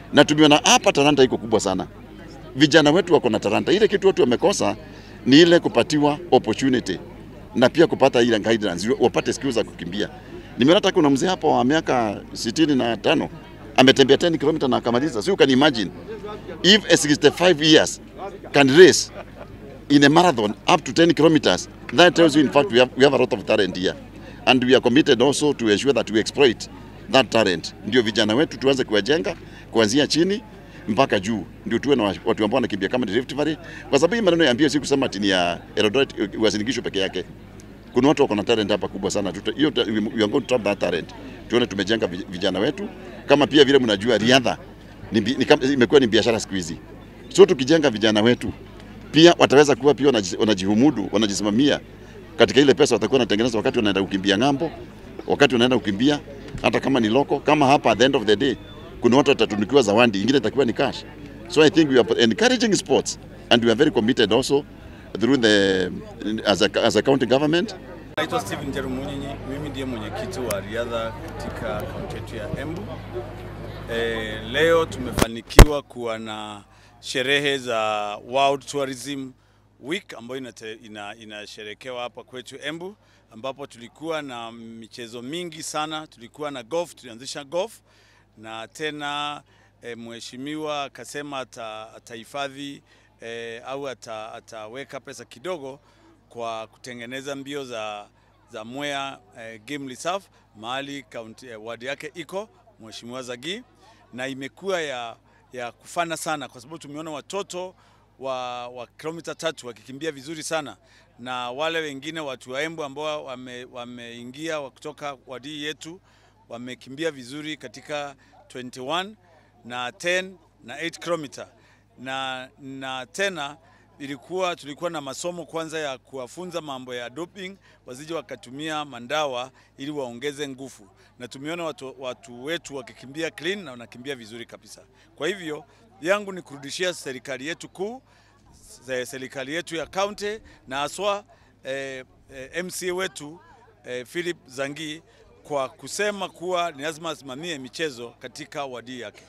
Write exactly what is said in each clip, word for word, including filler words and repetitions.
Na tumeona hapa talanta iko kubwa sana. Vijana wetu wako na talanta. Ile kitu watu wamekosa ni ile kupatiwa opportunity na pia kupata ile guidance, wapate skills za kukimbia. Nimeona hata kuna mzee hapa wa miaka sitini na tano ametembea ten kilometers na akamaliza. So you can imagine if a sixty-five years can race in a marathon up to ten kilometers, that tells you in fact we have, we have a lot of talent here. And we are committed also to ensure that we exploit that talent. Ndio vijana wetu tuanze kuwajenga kuanzia chini mpaka juu. Ndio tuwe na watu ambao wanakimbia kama Rift Valley. Kwa sababu hii maneno ya mbio si kusema ati ni ya Eldoret uwasinikisho peke yake. Kuna watu wako na talent hapa kubwa sana. Hiyo we are going to trap that talent. Tuone tumejenga vijana wetu. Kama pia vile mnajua riadha ni, ni imekuwa ni biashara siku hizi. So tukijenga vijana wetu pia wataweza kuwa pia wanajihumudu, wanajisimamia katika ile pesa watakuwa wanatengeneza wakati wanaenda kukimbia ng'ambo, wakati wanaenda kukimbia hata kama ni loko, kama hapa at the end of the day kuna watu watatunikiwa zawadi, ingine itakuwa ni cash. So I think we are encouraging sports and we are very committed also through the as a, as a county government. Naitwa Steven Jerumunyi, mimi ndiye mwenyekiti wa riadha katika kaunti yetu ya Embu. E, leo tumefanikiwa kuwa na sherehe za World Tourism Week ambayo inasherekewa ina hapa kwetu Embu, ambapo tulikuwa na michezo mingi sana. Tulikuwa na golf, tulianzisha golf, na tena e, mheshimiwa akasema atahifadhi e, au ata, ataweka pesa kidogo kwa kutengeneza mbio za za Mwea e, Game Reserve mahali county e, ward yake iko mheshimiwa Zagi, na imekuwa ya ya kufana sana kwa sababu tumeona watoto wa, wa kilomita tatu wakikimbia vizuri sana, na wale wengine watu wa Embu ambao wameingia wame kutoka wadi yetu wamekimbia vizuri katika twenty-one na ten na eight kilometers, na na tena ilikuwa tulikuwa na masomo kwanza ya kuwafunza mambo ya doping, waziji wakatumia mandawa ili waongeze nguvu, na tumeona watu, watu wetu wakikimbia clean na wanakimbia vizuri kabisa. Kwa hivyo yangu ni kurudishia serikali yetu kuu, serikali yetu ya county na haswa eh, eh, M C A wetu eh, Philip Zangi kwa kusema kuwa ni lazima asimamie michezo katika wadi yake.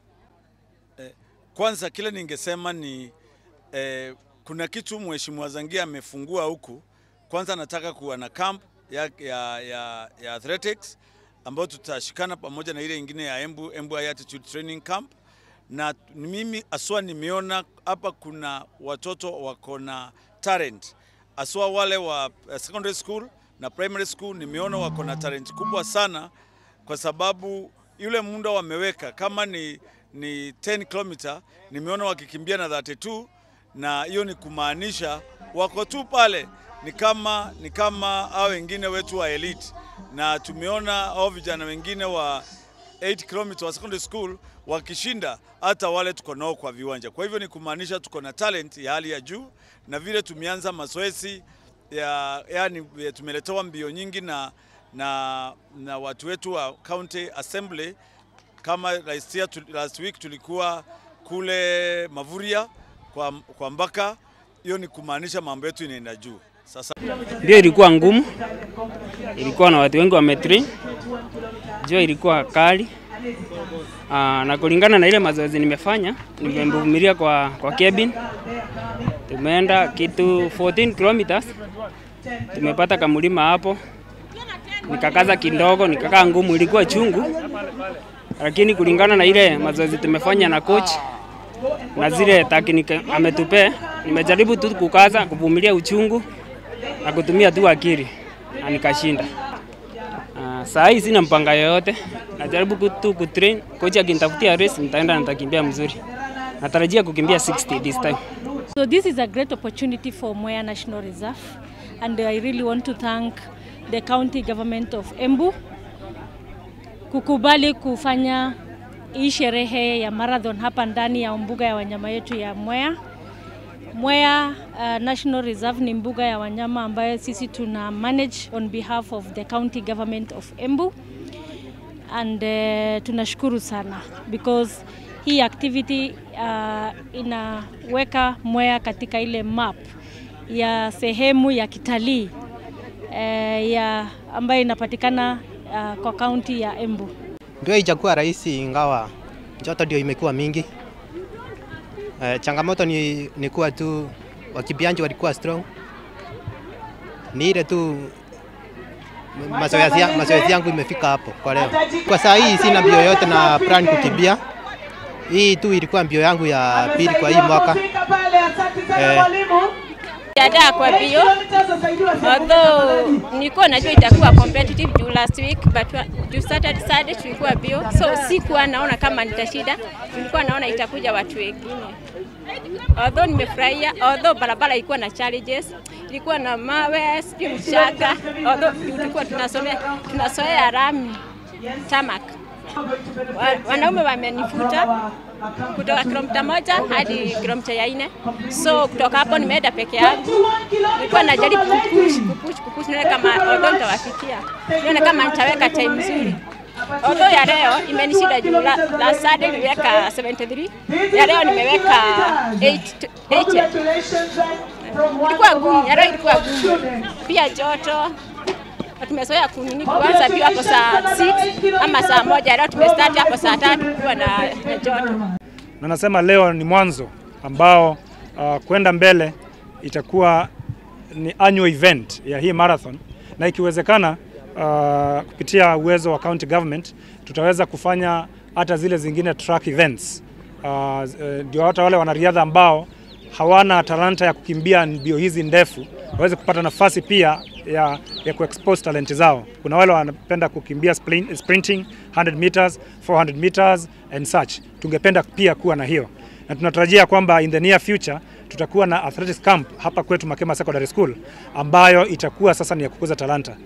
Eh, kwanza kile ningesema ni Eh, kuna kitu mheshimiwa Zangia amefungua huku. Kwanza nataka kuwa na camp ya, ya, ya, ya athletics ambayo tutashikana pamoja na ile ingine ya Embu, Embu High Altitude Training Camp. Na mimi aswa nimeona hapa kuna watoto wako na talent. Aswa wale wa secondary school na primary school nimeona wako na talent kubwa sana, kwa sababu yule muda wameweka kama ni, ni ten kilometers nimeona wakikimbia na thirty-two, na hiyo ni kumaanisha wako tu pale ni kama ni kama hao wengine wetu wa elite, na tumeona hao vijana wengine wa eight kilometers wa secondary school wakishinda hata wale tuko nao kwa viwanja. Kwa hivyo ni kumaanisha tuko na talent ya hali ya juu, na vile tumeanza mazoezi ya yani tumeletewa mbio nyingi na na na watu wetu wa county assembly. Kama last, year, last week tulikuwa kule Mavuria kwa, kwa Mbaka. Hiyo ni kumaanisha mambo yetu inaenda juu. Sasa ndio ilikuwa ngumu, ilikuwa na watu wengi wametrain, jua ilikuwa kali. Aa, na kulingana na ile mazoezi nimefanya, nimevumilia kwa kwa cabin. Tumeenda kitu fourteen kilometers. Tumepata kamulima hapo. Nikakaza kidogo, nikakaa ngumu, ilikuwa chungu. Lakini kulingana na ile mazoezi tumefanya na coach na zile tekniki ametupe, nimejaribu tu kukaza, kuvumilia uchungu na kutumia tu akili, na nikashinda. Uh, saa hii sina mpanga yoyote, najaribu tu kutrain. Coach akinitafutia race nitaenda nitakimbia mzuri. Natarajia kukimbia sixty this time. So this is a great opportunity for Mwea National Reserve, and I really want to thank the county government of Embu kukubali kufanya hii sherehe ya marathon hapa ndani ya mbuga ya wanyama yetu ya Mwea. Mwea uh, National Reserve ni mbuga ya wanyama ambayo sisi tuna manage on behalf of the county government of Embu, and uh, tunashukuru sana because hii activity uh, inaweka Mwea katika ile map ya sehemu ya kitalii uh, ya ambayo inapatikana uh, kwa county ya Embu. Ndio ijakuwa rahisi, ingawa joto ndio imekuwa mingi. Uh, changamoto ni, ni kuwa tu wakimbiaji walikuwa strong. Ni ile tu mazoezi mazoezi yangu imefika hapo kwa leo. Kwa saa hii sina mbio yote na plan kukimbia. Hii tu ilikuwa mbio yangu ya pili kwa hii mwaka. Eh, Yada kwa bio, although nilikuwa najua itakuwa competitive juu last week, but juu Saturday Saturday tulikuwa bio, so sikuwa naona kama nitashinda, nilikuwa naona itakuja watu wengine. Although nimefurahia, although barabara ilikuwa na challenges, ilikuwa na mawe, sijui mchanga, although tulikuwa tunasomea tunasoea rami tamak. Wanaume wamenifuta kutoka kilomita moja hadi kilomita ya nne. So kutoka hapo nimeenda peke yangu. Nilikuwa najaribu kupush kupush kupush nione kama although nitawafikia. Nione kama nitaweka time nzuri. Although ya leo imenishinda juu la, la Saturday niliweka seventy-three. Ya leo nimeweka eight eighty. Ilikuwa gumu, ya leo ilikuwa gumu. Pia joto. Tumezoea kunini kuanza pia hapo saa six ama saa moja, leo tumestart hapo saa tatu kwa na, na joto. Na nasema leo ni mwanzo ambao uh, kwenda mbele itakuwa ni annual event ya hii marathon, na ikiwezekana uh, kupitia uwezo wa county government tutaweza kufanya hata zile zingine track events. Ndio uh, hata wale wanariadha ambao hawana talanta ya kukimbia mbio hizi ndefu waweze kupata nafasi pia ya, ya kuexpose talenti zao. Kuna wale wanapenda kukimbia sprinting one hundred meters, four hundred meters and such. Tungependa pia kuwa na hiyo. Na tunatarajia kwamba in the near future tutakuwa na athletics camp hapa kwetu Makema Secondary School ambayo itakuwa sasa ni ya kukuza talanta.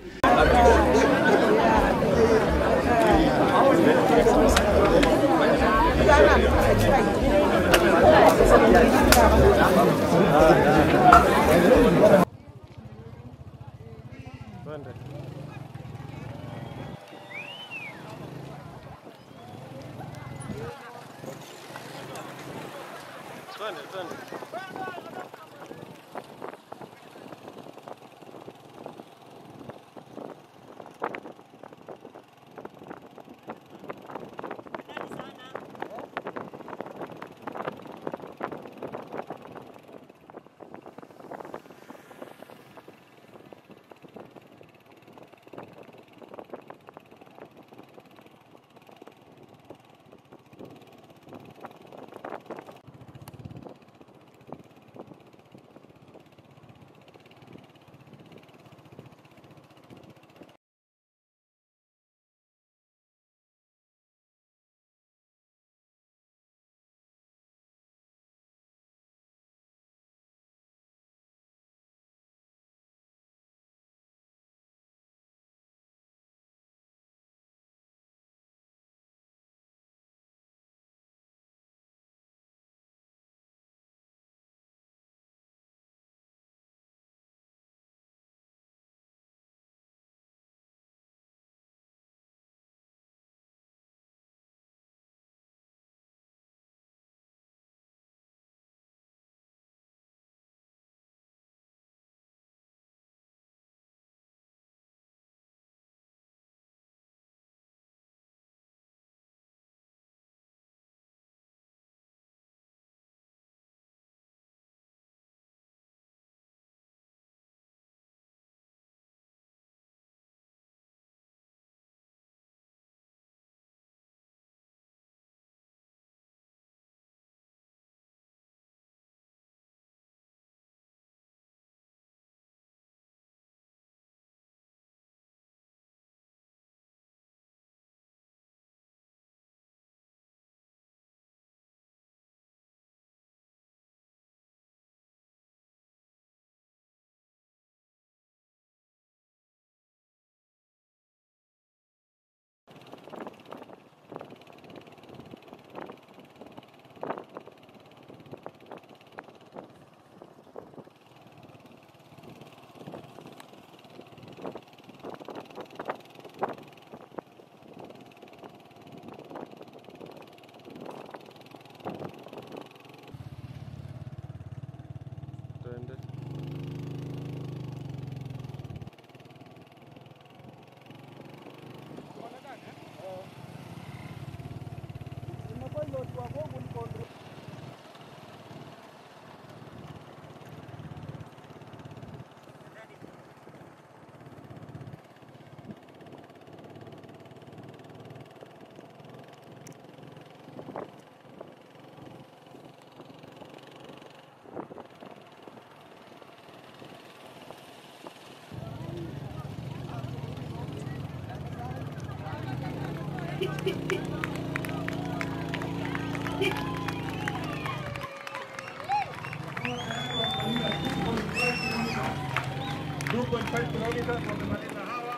two point five kilometers wamemaliza hawa.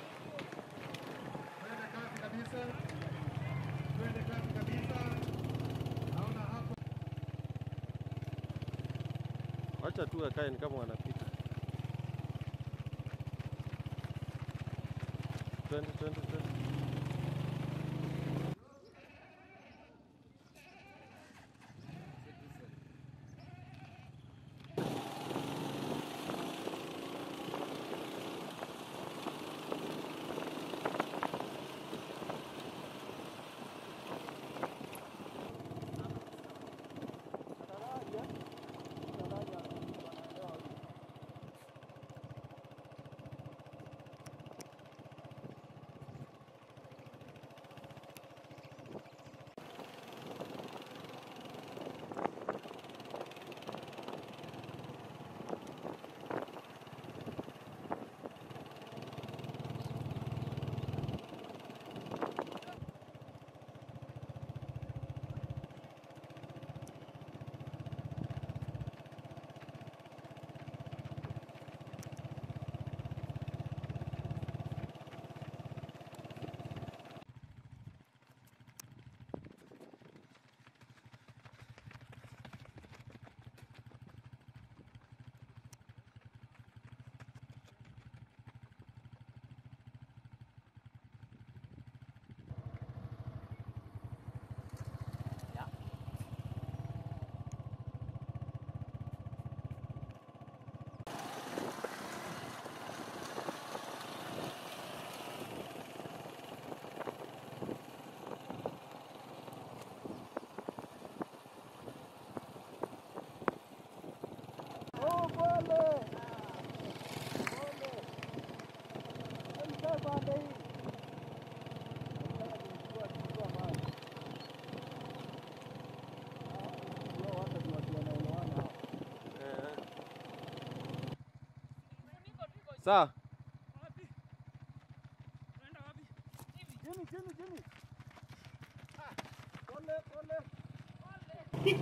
Twende kazi kabisa. Twende kazi kabisa. Naona hapo. Acha tu akae ni kama wanapita. Twende twende twende. Sawa. Wapi? Unaenda wapi? Hivi. Chini chini chini. Ah, pole pole. Pole.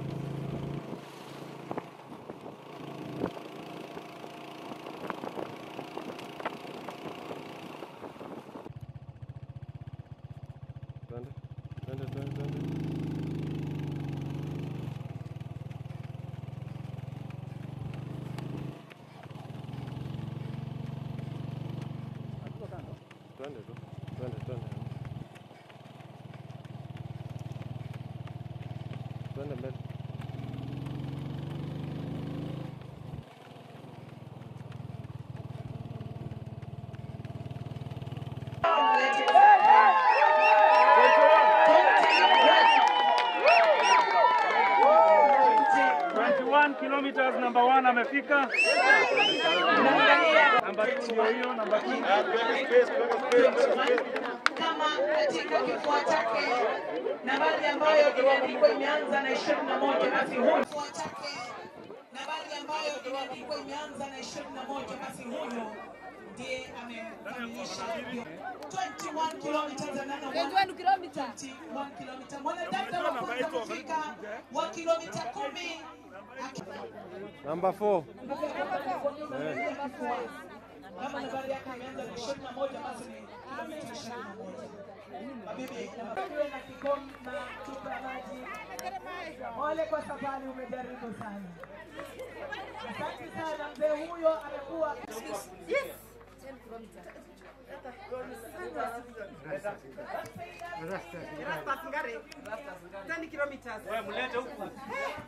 Twende. Twende twende twende. Twende tu. Twende twende. Twende mbele. twenty-one kilometers number one amefika. Number two ndio hiyo, number two. Kama katika kifua chake nambari ambayo imeandikwa imeanza na ishirini na moja basi huyo kifua chake nambari ambayo imeandikwa imeanza na ishirini na moja basi huyo ndiye amekamilisha twenty-one kilometers na twenty-one kilometers twenty-one kilometers. Mwanadada wa kwanza kufika wa kilomita kumi. Number four. Kama nambari yake imeanza na ishirini na moja basi ni kilomita ishirini na moja. Habibi, tuwe na kikombe na chupa ya maji. Pole kwa safari, umejaribu sana. Asante sana mzee huyo amekuwa. Yes. ten kilometers. ten kilometers. Wewe mlete huku.